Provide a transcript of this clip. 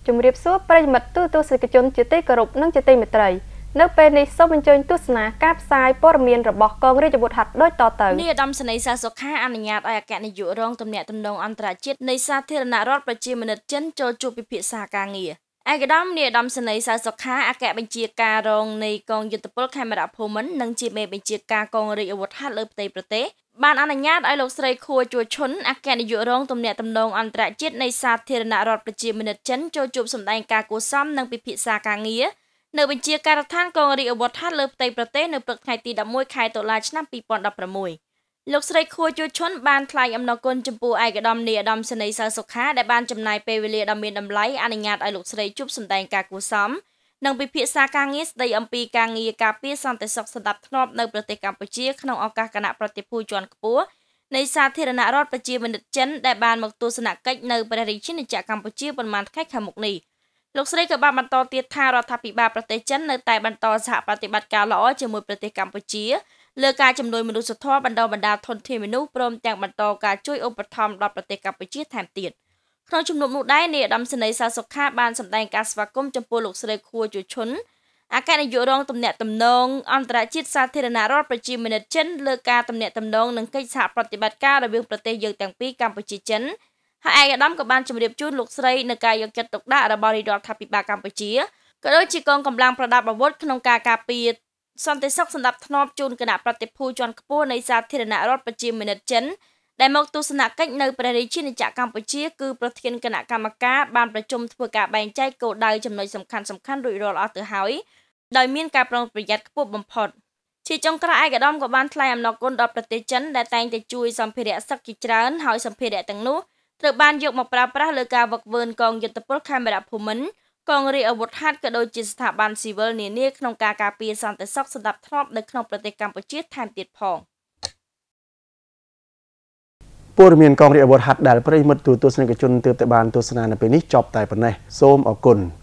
ជំរាបសួរប្រិយមិត្តទូទស្សនិកជនជាទីគោរពនិងជាទីមេត្រីនៅពេលនេះសូមអញ្ជើញទស្សនាការផ្សាយព័ត៌មានរបស់កងរាជអាវុធហត្ថដូចតទៅនាយឧត្តមសេនីយ៍ សាសុខាអនុញ្ញាតឲ្យអគ្គនាយករងទំនាក់ទំនងអន្តរជាតិនៃសាធារណរដ្ឋប្រជាមានិតចិនចូលជួបពិភាក្សាការងារឯកឧត្តមនាយឧត្តមសេនីយ៍ សាសុខាអគ្គបញ្ជាការរងនៃកងយុទ្ធពលខេមរភូមិន្ទនិងជាមេបញ្ជាការកងរាជអាវុធហត្ថលើផ្ទៃប្រទេសបានអនុញ្ញាតឲ្យលោកស្រីខួរជួឈុនអគ្គនាយករងទំនាក់ទំនងអន្តរជាតិនៃសាធារណរដ្ឋប្រជាមានិតចិនចូលជួបសម្ដែងការគួរសមនិងពិភាក្សាការងារនៅបញ្ជាការដ្ឋានកងរាជអាវុធហត្ថលើផ្ទៃប្រទេសនៅព្រឹកថ្ងៃទី11ខែតុលាឆ្នាំ2016លោកស្រីខួរជួឈុនបានថ្លែងអំណរគុណចំពោះឯកឧត្តមនាយឧត្តមសេនីយ៍ សាសុខាដែលបានចំណាយពេលវេលាដ៏មានតម្លៃអនុញ្ញាតឲ្យលោកស្រីជួបសម្ដែងការគួរសមនិងពិភាក្សាការងារស្ដីអំពីការងារការពារសន្តិសុខសណ្ដាប់ធ្នាប់នៅប្រទេសកម្ពុជាក្នុងឱកាសគណៈប្រតិភូជាន់ខ្ពស់នៃសាធារណរដ្ឋប្រជាមានិតចិនដែលបានមកទស្សនកិច្ចនៅព្រះរាជាណាចក្រកម្ពុជាប៉ុន្មានថ្ងៃខាងមុខនេះលោកស្រីក៏បានបន្តទៀតថារដ្ឋាភិបាលប្រទេសចិននៅតែបន្តសហប្រតិបត្តិការល្អជាមួយប្រទេសកម្ពុជាលើការជំនួយមនុស្សធម៌បណ្ដាធនធានមនុស្សព្រមទាំងបន្តការជួយឧបត្ថម្ភដល់ប្រទេសកម្ពុជាថែមទៀតក្នុងជំនុំនោះដែរនាយឧត្តមសេនីយ៍ សាសុខាបានសម្ដែងការស្វាគមន៍ចំពោះលោកស្រីខួរជួឈុនអគ្គនាយករងទំនាក់ទំនងអន្តរជាតិសាធារណរដ្ឋប្រជាមានិតចិនលើការទំនាក់ទំនងនិងកិច្ចសហប្រតិបត្តិការរវាងប្រទេសយើងទាំងពីរកម្ពុជាចិនហើយឯកឧត្តមក៏បានជម្រាបជូនលោកស្រីនៅការយកចិត្តទុកដាក់របស់រដ្ឋាភិបាលកម្ពុជាក៏ដូចជាកងកម្លាំងប្រដាប់អាវុធក្នុងការការពារសន្តិសុខសណ្ដាប់ធ្នាប់ជូនគណៈប្រតិភូជាន់ខ្ពស់នៃសាធារណរដ្ឋប្រជាមានិតចិនដែលមកទស្សនកិច្ចនៅព្រះរាជាណាចក្រកម្ពុជាគឺប្រធានគណៈកម្មការបានប្រជុំធ្វើការបែងចែកគោលដៅចំណុចសំខាន់រួចរាល់អស់ទៅហើយដោយមានការប្រុងប្រយ័ត្នខ្ពស់បំផុតជាចុងក្រោយឯកឧត្តមក៏បានថ្លែងអំណរគុណដល់ប្រទេសចិនដែលតែងតែជួយសម្ភារៈសឹកជាច្រើនហើយសម្ភារៈទាំងនោះត្រូវបានយកមកប្រើប្រាស់លើការវឹកវើកងយុទ្ធពលខេមរភូមិន្ទកងរាជអាវុធហត្ថក៏ដូចជាស្ថាប័នស៊ីវិលនានាក្នុងការការពារសន្តិសុខសណ្ដាប់ធ្នាប់នៅក្នុងប្រទេសកម្ពុជាថែមទៀតផងព័ត៌មានកងរាជអាវុធហត្ថដែលប្រិយមិត្តទូទស្សនិកជនទើបតែបានទស្សនានៅពេលនេះចប់តែប៉ុណ្ណេះសូមអរគុណ